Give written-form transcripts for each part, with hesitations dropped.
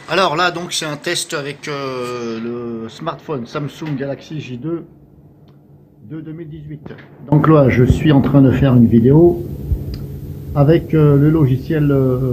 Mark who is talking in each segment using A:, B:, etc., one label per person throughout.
A: Alors là, donc, c'est un test avec le smartphone Samsung Galaxy J2 de 2018. Donc là, je suis en train de faire une vidéo avec le logiciel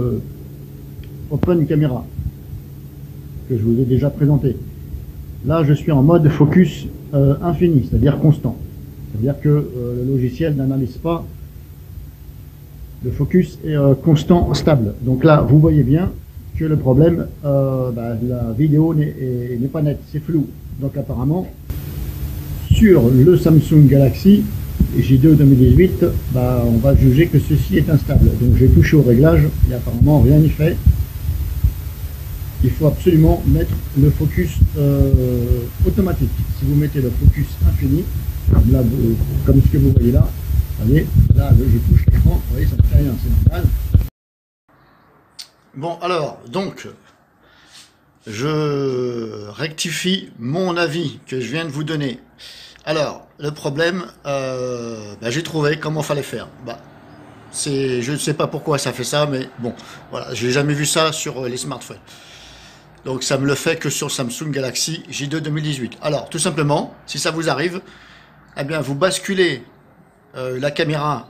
A: Open Camera que je vous ai déjà présenté. Là, je suis en mode focus infini, c'est-à-dire constant. C'est-à-dire que le logiciel n'analyse pas, le focus est constant, stable. Donc là, vous voyez bien que le problème, la vidéo n'est pas nette, c'est flou. Donc apparemment, sur le Samsung Galaxy J2 2018, on va juger que ceci est instable. Donc j'ai touché au réglage et apparemment rien n'y fait. Il faut absolument mettre le focus automatique. Si vous mettez le focus infini, là, comme ce que vous voyez là, vous voyez, là je touche l'écran, vous voyez, ça ne fait rien, c'est normal. Bon, alors, donc, je rectifie mon avis que je viens de vous donner. Alors, le problème, j'ai trouvé comment fallait faire. Je ne sais pas pourquoi ça fait ça, mais bon, voilà, j'ai jamais vu ça sur les smartphones. Donc ça me le fait que sur Samsung Galaxy J2 2018. Alors, tout simplement, si ça vous arrive, eh bien, vous basculez la caméra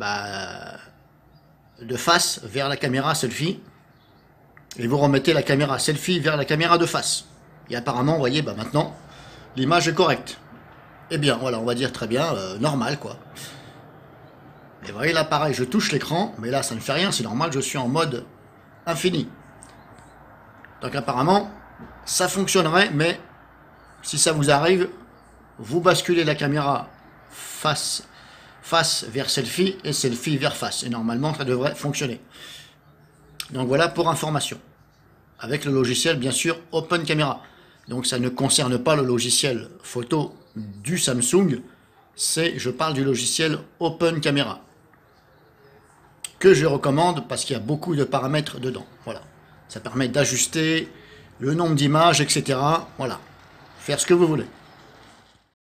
A: de face vers la caméra selfie et vous remettez la caméra selfie vers la caméra de face. Et apparemment, vous voyez, maintenant, l'image est correcte. Eh bien, voilà, on va dire très bien, normal, quoi. Et vous voyez, là, pareil, je touche l'écran, mais là, ça ne fait rien, c'est normal, je suis en mode infini. Donc, apparemment, ça fonctionnerait, mais si ça vous arrive, vous basculez la caméra face vers selfie et selfie vers face. Et normalement, ça devrait fonctionner. Donc, voilà pour information. Avec le logiciel, bien sûr, Open Camera. Donc, ça ne concerne pas le logiciel photo du Samsung. Je parle du logiciel Open Camera. Que je recommande parce qu'il y a beaucoup de paramètres dedans. Voilà. Ça permet d'ajuster le nombre d'images, etc. Voilà. Faire ce que vous voulez.